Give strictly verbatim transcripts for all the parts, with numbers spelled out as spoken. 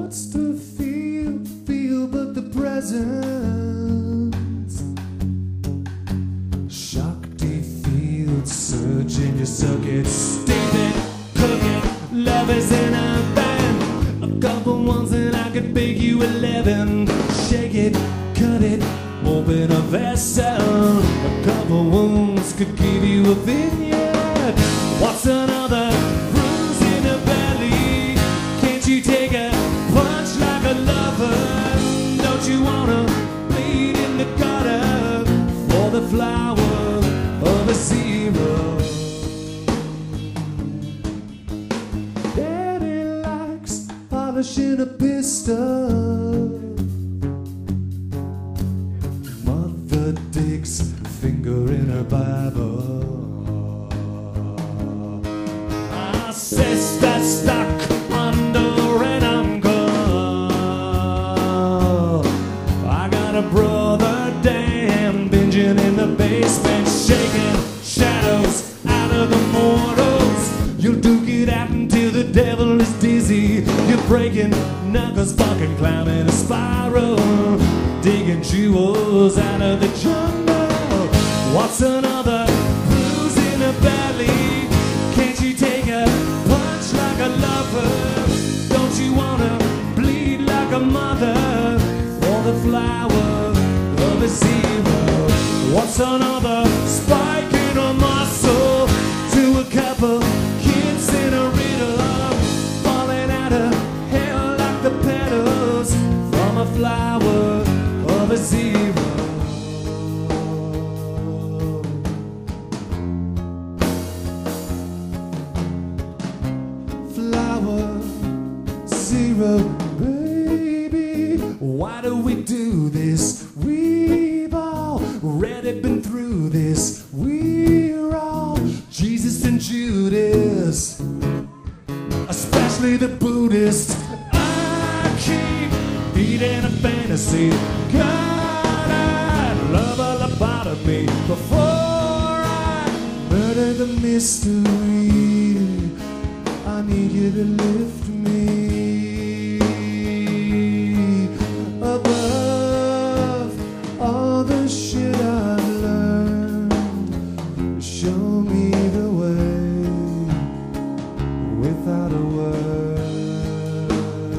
What's to feel, feel but the present? Shakti fields, searching your circuits, steaming, cooking, lovers in a band. A couple ones and I could bake you eleven. Shake it, cut it, open a vessel. A couple wounds could give you a vineyard. What's another bruise in the belly? Can't you take a punch like a lover? Don't you wanna bleed in the gutter for the flower of a zero? Daddy likes polishing a pistol. Mother digs finger in her Bible. My sister stuck under an uncle. I got a brother damn binging in the basement, shaking shadows out of the mortals. You'll duke it out until the devil is dizzy. You're breaking knuckles, fucking climbing a spiral, digging jewels out of the jungle. What's another bruise in the belly? Can't you take a punch like a lover? Don't you wanna bleed like a mother for the flower of a zero? What's another spike in a muscle to a couple kids in a riddle, falling out of hell like the petals from a flower of a zero? Flower zero, baby. Why do we do this? We've already been through this. We're all Jesus and Judas, especially the Buddhist. I keep feeding a fantasy. God, I'd love a lobotomy before I murder the mystery. I need you to lift me above all the shit I've learned. Show me the way without a word.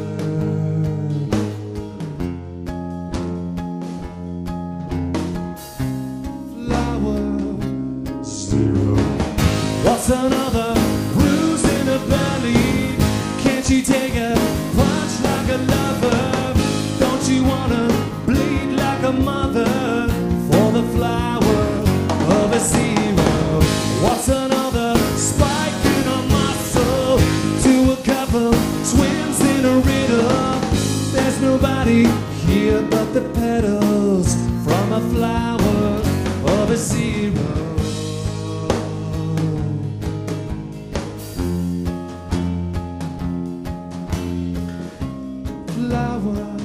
Flower zero. What's another bruise in the belly? Can't you take a punch like a lover? Don't you wanna bleed like a mother for the flower of a zero? What's another spike in a muscle to a couple twins in a riddle? There's nobody here but the petals from a flower of a zero. Flower